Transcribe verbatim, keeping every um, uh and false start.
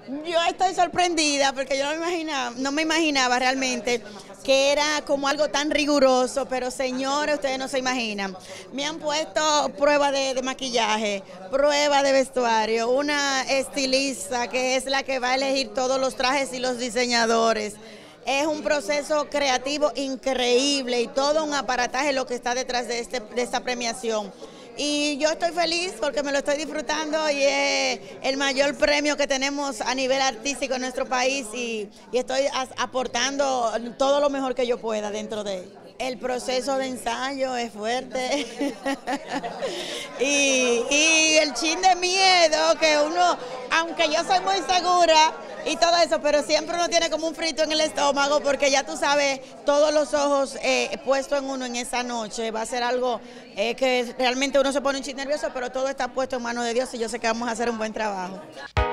Yo estoy sorprendida porque yo no me imaginaba, no me imaginaba realmente que era como algo tan riguroso, pero señores, ustedes no se imaginan. Me han puesto prueba de, de maquillaje, prueba de vestuario, una estilista que es la que va a elegir todos los trajes y los diseñadores. Es un proceso creativo increíble y todo un aparataje lo que está detrás de, este, de esta premiación. Y yo estoy feliz porque me lo estoy disfrutando y es el mayor premio que tenemos a nivel artístico en nuestro país y, y estoy aportando todo lo mejor que yo pueda dentro de él. El proceso de ensayo es fuerte y, y el chin de miedo que uno, aunque yo soy muy segura y todo eso, pero siempre uno tiene como un frito en el estómago porque ya tú sabes, todos los ojos eh, puestos en uno en esa noche, va a ser algo eh, que realmente uno se pone un chin nervioso, pero todo está puesto en manos de Dios y yo sé que vamos a hacer un buen trabajo.